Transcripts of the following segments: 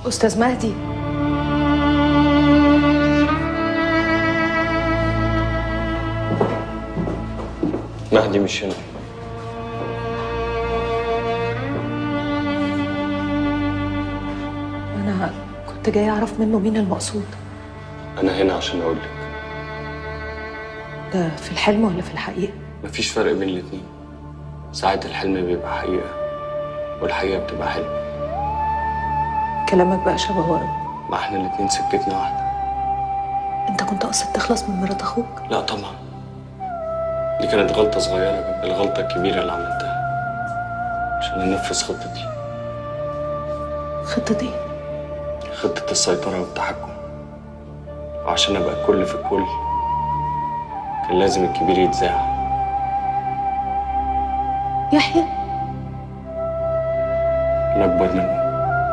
أستاذ مهدي، مهدي مش هنا. أنا كنت جاية أعرف منه مين المقصود. أنا هنا عشان أقول لك. ده في الحلم ولا في الحقيقة؟ مفيش فرق بين الاتنين. ساعات الحلم بيبقى حقيقة والحقيقة بتبقى حلم. كلامك بقى شبه ورا. ما احنا الاتنين سكتنا واحدة. أنت كنت قاصد تخلص من مرات أخوك؟ لا طبعا، دي كانت غلطة صغيرة جنب الغلطة الكبيرة اللي عملتها عشان أنفذ خطتي. خطة إيه؟ خطة السيطرة والتحكم. وعشان أبقى الكل في الكل كان لازم الكبير يتذاع. يحيى؟ أنا أكبر منه.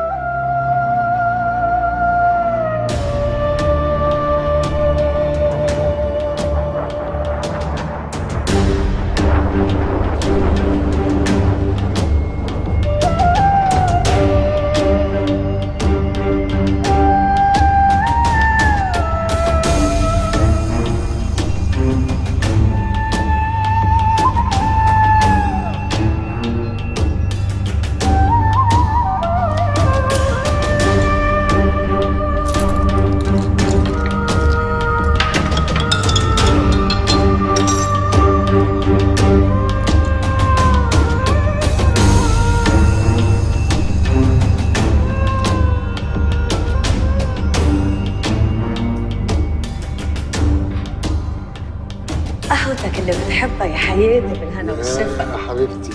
قهوتك اللي بتحبها يا حياتي بالهنا والشفا. يا حبيبتي.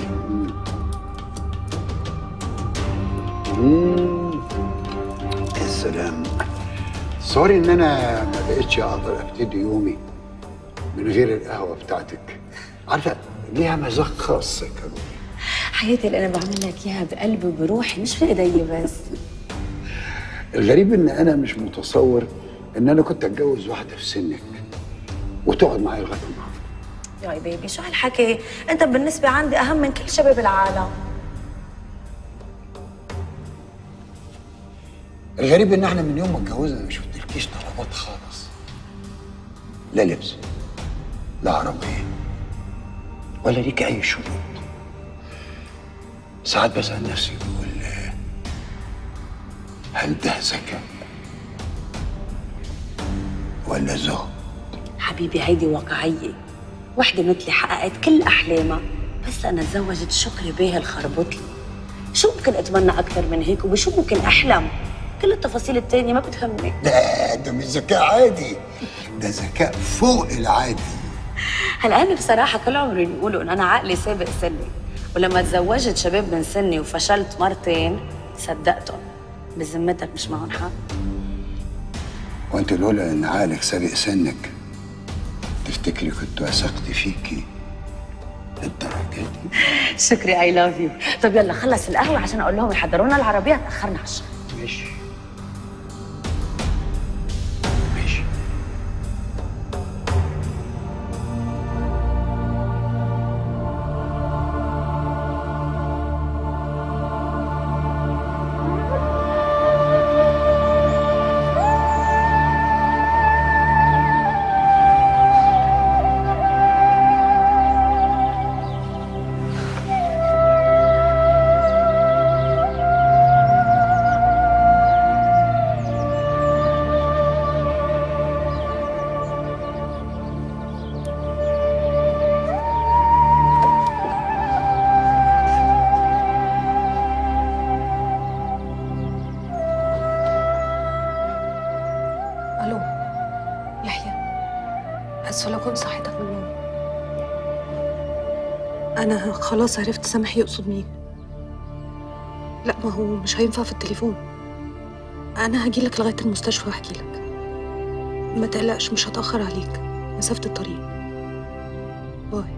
يا سلام. سوري ان انا ما بقتش اقدر ابتدي يومي من غير القهوه بتاعتك. عارفه ليها مذاق خاص يا كانوا. حياتي اللي انا بعمل لك اياها بقلبي وبروحي مش في ايدي بس. الغريب ان انا مش متصور ان انا كنت اتجوز واحده في سنك وتقعد معايا لغايه النهارده. يا بيبي شو هالحكي؟ انت بالنسبه عندي اهم من كل شباب العالم. الغريب ان احنا من يوم ما اتجوزنا ما شفتلكيش طلبات خالص. لا لبس، لا عربيه، ولا ليك اي شروط. ساعات بسأل نفسي بقول هل ده ذكاء ولا ذوق؟ حبيبي هيدي واقعيه. وحده مثلي حققت كل احلامها بس انا تزوجت شكري بيه الخربطلي. شو ممكن اتمنى اكثر من هيك وبشو ممكن احلم؟ كل التفاصيل التانية ما بتهمني. ده مش ذكاء عادي، ده ذكاء فوق العادي. هلا انا بصراحه كل عمري بيقولوا انه انا عقلي سابق سني، ولما تزوجت شباب من سني وفشلت مرتين صدقتهم. بذمتك مش معهم حق؟ وانت لولا ان عقلك سابق سنك تفتكري كنت وثقت فيكي للدرجه دي؟ شكري اي لاف يو. طب يلا خلص القهوه عشان اقول لهم يحضرونا العربيه، تاخرنا على الشغل. ماشي ماشي. ألو يحيى، آسفة لو كنت صحيتك من النوم. أنا خلاص عرفت سامح يقصد مين. لا ما هو مش هينفع في التليفون. أنا هجيلك لغاية المستشفى وأحكيلك. ما تقلقش مش هتأخر عليك، مسافة الطريق. باي.